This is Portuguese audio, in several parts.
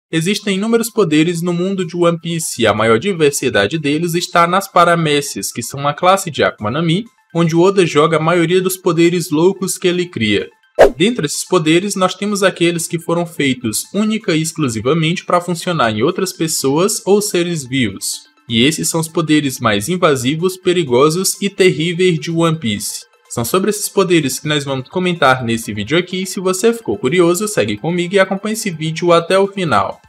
Existem inúmeros poderes no mundo de One Piece e a maior diversidade deles está nas paramécias, que são uma classe de Akuma no Mi, onde o Oda joga a maioria dos poderes loucos que ele cria. Dentre esses poderes, nós temos aqueles que foram feitos única e exclusivamente para funcionar em outras pessoas ou seres vivos. E esses são os poderes mais invasivos, perigosos e terríveis de One Piece. São sobre esses poderes que nós vamos comentar nesse vídeo aqui. Se você ficou curioso, segue comigo e acompanhe esse vídeo até o final.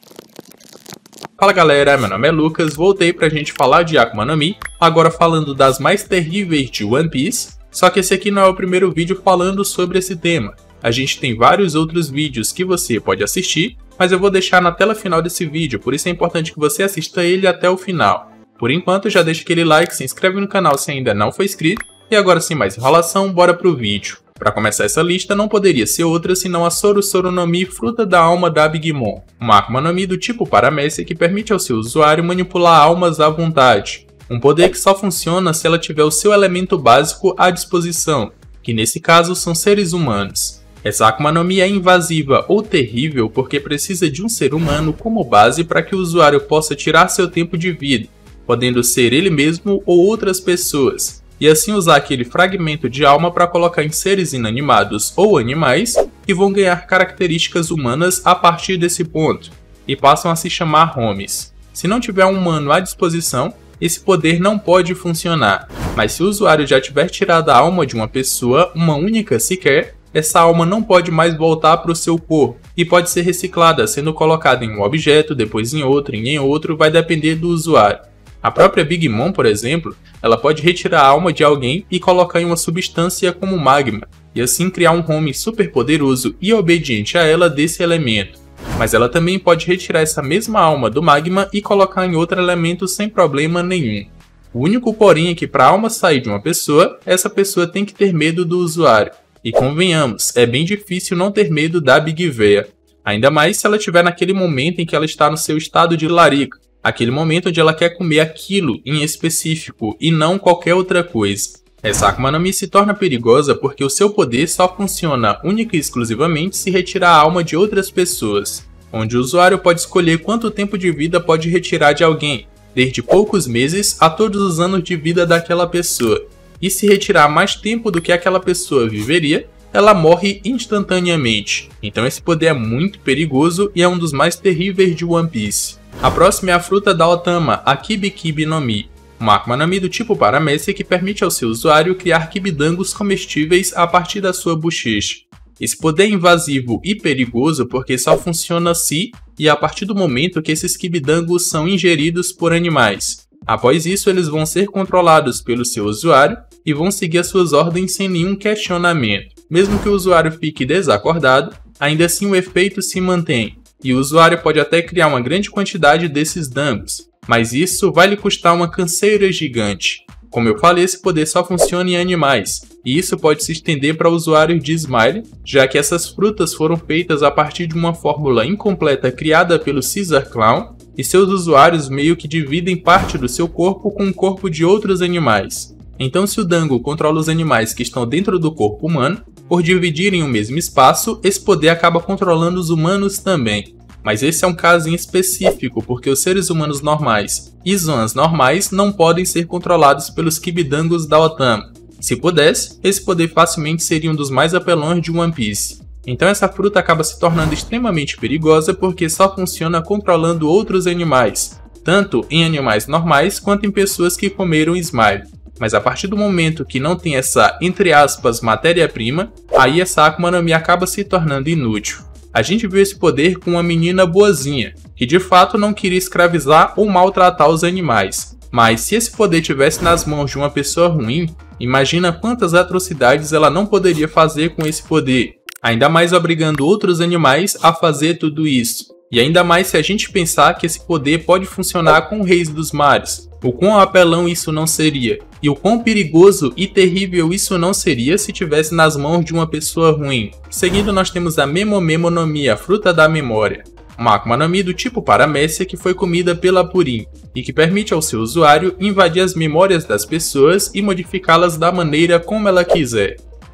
Fala galera, meu nome é Lucas, voltei pra gente falar de Akuma no Mi, agora falando das mais terríveis de One Piece, só que esse aqui não é o primeiro vídeo falando sobre esse tema. A gente tem vários outros vídeos que você pode assistir, mas eu vou deixar na tela final desse vídeo, por isso é importante que você assista ele até o final. Por enquanto, já deixa aquele like, se inscreve no canal se ainda não for inscrito, e agora sem mais enrolação, bora pro vídeo. Para começar essa lista, não poderia ser outra senão a Soro no Mi, fruta da alma da Big Mom, uma Akuma no Mi do tipo paramécia que permite ao seu usuário manipular almas à vontade. Um poder que só funciona se ela tiver o seu elemento básico à disposição, que nesse caso são seres humanos. Essa Akuma no Mi é invasiva ou terrível porque precisa de um ser humano como base para que o usuário possa tirar seu tempo de vida, podendo ser ele mesmo ou outras pessoas, e assim usar aquele fragmento de alma para colocar em seres inanimados ou animais que vão ganhar características humanas a partir desse ponto, e passam a se chamar homies. Se não tiver um humano à disposição, esse poder não pode funcionar, mas se o usuário já tiver tirado a alma de uma pessoa, uma única sequer, essa alma não pode mais voltar para o seu corpo e pode ser reciclada, sendo colocada em um objeto, depois em outro, vai depender do usuário. A própria Big Mom, por exemplo, ela pode retirar a alma de alguém e colocar em uma substância como magma, e assim criar um homem super poderoso e obediente a ela desse elemento. Mas ela também pode retirar essa mesma alma do magma e colocar em outro elemento sem problema nenhum. O único porém é que para a alma sair de uma pessoa, essa pessoa tem que ter medo do usuário. E convenhamos, é bem difícil não ter medo da Big Véia. Ainda mais se ela estiver naquele momento em que ela está no seu estado de larica. Aquele momento onde ela quer comer aquilo em específico e não qualquer outra coisa. Essa Akuma no Mi se torna perigosa porque o seu poder só funciona única e exclusivamente se retirar a alma de outras pessoas, onde o usuário pode escolher quanto tempo de vida pode retirar de alguém, desde poucos meses a todos os anos de vida daquela pessoa. E se retirar mais tempo do que aquela pessoa viveria, ela morre instantaneamente. Então esse poder é muito perigoso e é um dos mais terríveis de One Piece. A próxima é a fruta da Otama, a Kibi no Mi, uma Akuma no Mi do tipo paramécia que permite ao seu usuário criar kibidangos comestíveis a partir da sua bochecha. Esse poder é invasivo e perigoso porque só funciona se e a partir do momento que esses kibidangos são ingeridos por animais. Após isso, eles vão ser controlados pelo seu usuário e vão seguir as suas ordens sem nenhum questionamento. Mesmo que o usuário fique desacordado, ainda assim o efeito se mantém, e o usuário pode até criar uma grande quantidade desses dangos, mas isso vai lhe custar uma canseira gigante. Como eu falei, esse poder só funciona em animais, e isso pode se estender para usuários de Smile, já que essas frutas foram feitas a partir de uma fórmula incompleta criada pelo Caesar Clown, e seus usuários meio que dividem parte do seu corpo com o corpo de outros animais. Então se o dango controla os animais que estão dentro do corpo humano, por dividirem o mesmo espaço, esse poder acaba controlando os humanos também. Mas esse é um caso em específico, porque os seres humanos normais e zonas normais não podem ser controlados pelos kibidangos da Otama. Se pudesse, esse poder facilmente seria um dos mais apelões de One Piece. Então essa fruta acaba se tornando extremamente perigosa porque só funciona controlando outros animais, tanto em animais normais quanto em pessoas que comeram Smile. Mas a partir do momento que não tem essa, entre aspas, matéria-prima, aí essa Akuma no Mi acaba se tornando inútil. A gente viu esse poder com uma menina boazinha, que de fato não queria escravizar ou maltratar os animais. Mas se esse poder tivesse nas mãos de uma pessoa ruim, imagina quantas atrocidades ela não poderia fazer com esse poder. Ainda mais obrigando outros animais a fazer tudo isso. E ainda mais se a gente pensar que esse poder pode funcionar com o Reis dos Mares. O quão apelão isso não seria, e o quão perigoso e terrível isso não seria se tivesse nas mãos de uma pessoa ruim. Seguindo nós temos a Memo no Mi, a fruta da memória. Uma Akuma no Mi do tipo paramécia que foi comida pela Purim, e que permite ao seu usuário invadir as memórias das pessoas e modificá-las da maneira como ela quiser.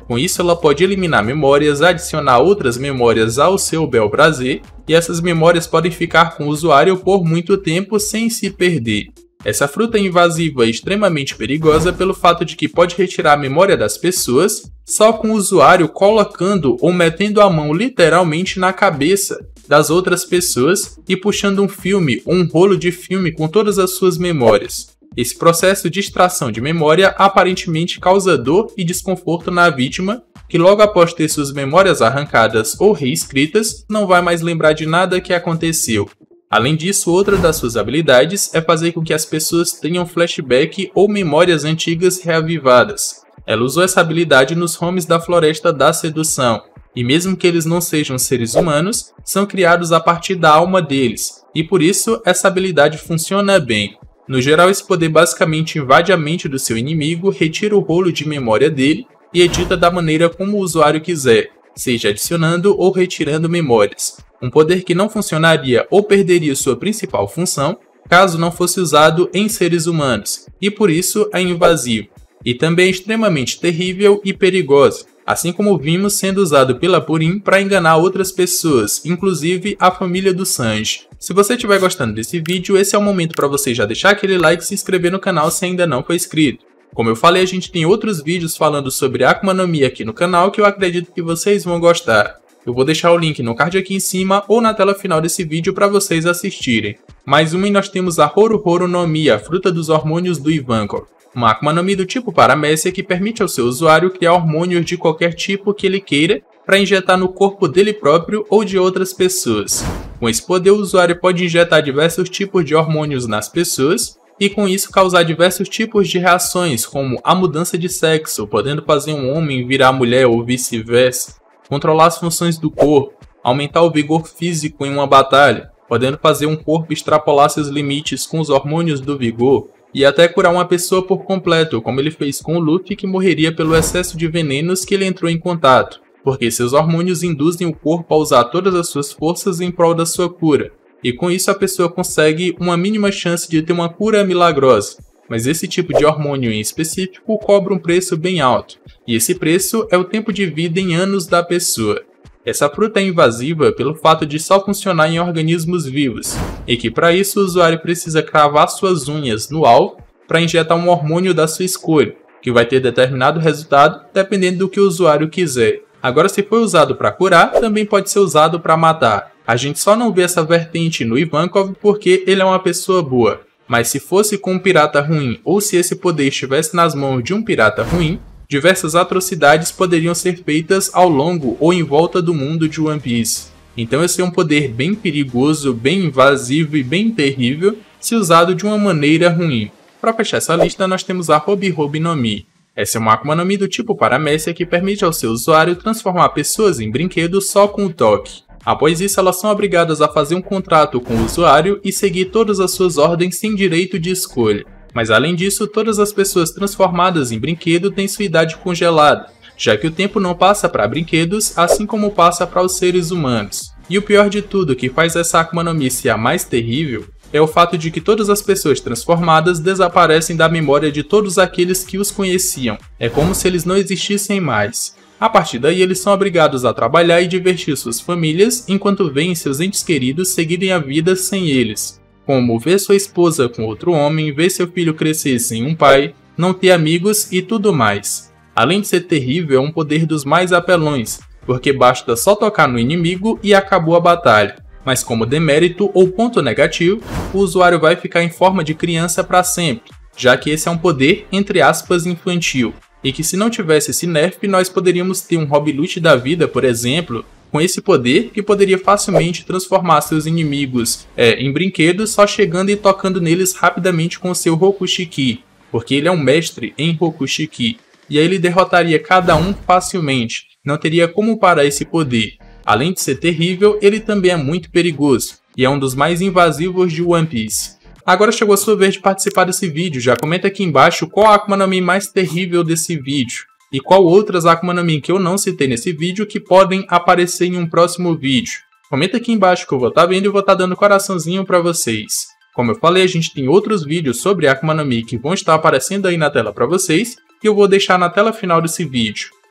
Com isso, ela pode eliminar memórias, adicionar outras memórias ao seu bel prazer, e essas memórias podem ficar com o usuário por muito tempo sem se perder. Essa fruta é invasiva e extremamente perigosa pelo fato de que pode retirar a memória das pessoas só com o usuário colocando ou metendo a mão literalmente na cabeça das outras pessoas e puxando um filme ou um rolo de filme com todas as suas memórias. Esse processo de extração de memória aparentemente causa dor e desconforto na vítima, que logo após ter suas memórias arrancadas ou reescritas, não vai mais lembrar de nada que aconteceu. Além disso, outra das suas habilidades é fazer com que as pessoas tenham flashback ou memórias antigas reavivadas. Ela usou essa habilidade nos homens da Floresta da Sedução, e mesmo que eles não sejam seres humanos, são criados a partir da alma deles, e por isso essa habilidade funciona bem. No geral, esse poder basicamente invade a mente do seu inimigo, retira o rolo de memória dele e edita da maneira como o usuário quiser, seja adicionando ou retirando memórias. Um poder que não funcionaria ou perderia sua principal função caso não fosse usado em seres humanos, e por isso é invasivo. E também é extremamente terrível e perigoso, assim como vimos sendo usado pela Purim para enganar outras pessoas, inclusive a família do Sanji. Se você estiver gostando desse vídeo, esse é o momento para você já deixar aquele like e se inscrever no canal se ainda não for inscrito. Como eu falei, a gente tem outros vídeos falando sobre Akuma no Mi aqui no canal que eu acredito que vocês vão gostar. Eu vou deixar o link no card aqui em cima ou na tela final desse vídeo para vocês assistirem. Mais uma, e nós temos a Horo Horo no Mi, a fruta dos hormônios do Ivankov. Uma Akuma no Mi do tipo Paramécia que permite ao seu usuário criar hormônios de qualquer tipo que ele queira para injetar no corpo dele próprio ou de outras pessoas. Com esse poder, o usuário pode injetar diversos tipos de hormônios nas pessoas e com isso causar diversos tipos de reações, como a mudança de sexo, podendo fazer um homem virar mulher ou vice-versa, controlar as funções do corpo, aumentar o vigor físico em uma batalha, podendo fazer um corpo extrapolar seus limites com os hormônios do vigor, e até curar uma pessoa por completo, como ele fez com o Luffy, que morreria pelo excesso de venenos que ele entrou em contato, porque seus hormônios induzem o corpo a usar todas as suas forças em prol da sua cura, e com isso a pessoa consegue uma mínima chance de ter uma cura milagrosa. Mas esse tipo de hormônio em específico cobra um preço bem alto, e esse preço é o tempo de vida em anos da pessoa. Essa fruta é invasiva pelo fato de só funcionar em organismos vivos, e que para isso o usuário precisa cravar suas unhas no alvo para injetar um hormônio da sua escolha, que vai ter determinado resultado dependendo do que o usuário quiser. Agora, se for usado para curar, também pode ser usado para matar. A gente só não vê essa vertente no Ivankov porque ele é uma pessoa boa. Mas se fosse com um pirata ruim, ou se esse poder estivesse nas mãos de um pirata ruim, diversas atrocidades poderiam ser feitas ao longo ou em volta do mundo de One Piece. Então esse é um poder bem perigoso, bem invasivo e bem terrível, se usado de uma maneira ruim. Para fechar essa lista, nós temos a Robi Robi no Mi. Essa é uma Akuma no Mi do tipo Paramécia que permite ao seu usuário transformar pessoas em brinquedos só com o toque. Após isso, elas são obrigadas a fazer um contrato com o usuário e seguir todas as suas ordens sem direito de escolha. Mas além disso, todas as pessoas transformadas em brinquedo têm sua idade congelada, já que o tempo não passa para brinquedos, assim como passa para os seres humanos. E o pior de tudo, que faz essa Akuma no Mi ser a mais terrível, é o fato de que todas as pessoas transformadas desaparecem da memória de todos aqueles que os conheciam. É como se eles não existissem mais. A partir daí, eles são obrigados a trabalhar e divertir suas famílias, enquanto veem seus entes queridos seguirem a vida sem eles. Como ver sua esposa com outro homem, ver seu filho crescer sem um pai, não ter amigos e tudo mais. Além de ser terrível, é um poder dos mais apelões, porque basta só tocar no inimigo e acabou a batalha. Mas como demérito ou ponto negativo, o usuário vai ficar em forma de criança para sempre, já que esse é um poder, entre aspas, infantil. E que se não tivesse esse nerf, nós poderíamos ter um Rob Lute da vida, por exemplo, com esse poder que poderia facilmente transformar seus inimigos em brinquedos, só chegando e tocando neles rapidamente com o seu Rokushiki, porque ele é um mestre em Rokushiki, e aí ele derrotaria cada um facilmente, não teria como parar esse poder. Além de ser terrível, ele também é muito perigoso, e é um dos mais invasivos de One Piece. Agora chegou a sua vez de participar desse vídeo, já comenta aqui embaixo qual a Akuma no Mi mais terrível desse vídeo, e qual outras Akuma no Mi que eu não citei nesse vídeo que podem aparecer em um próximo vídeo. Comenta aqui embaixo que eu vou estar vendo e vou estar dando coraçãozinho para vocês. Como eu falei, a gente tem outros vídeos sobre Akuma no Mi que vão estar aparecendo aí na tela para vocês, e eu vou deixar na tela final desse vídeo.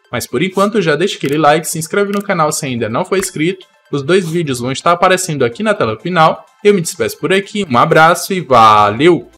Mas por enquanto já deixa aquele like, se inscreve no canal se ainda não for inscrito. Os 2 vídeos vão estar aparecendo aqui na tela final. Eu me despeço por aqui, um abraço e valeu!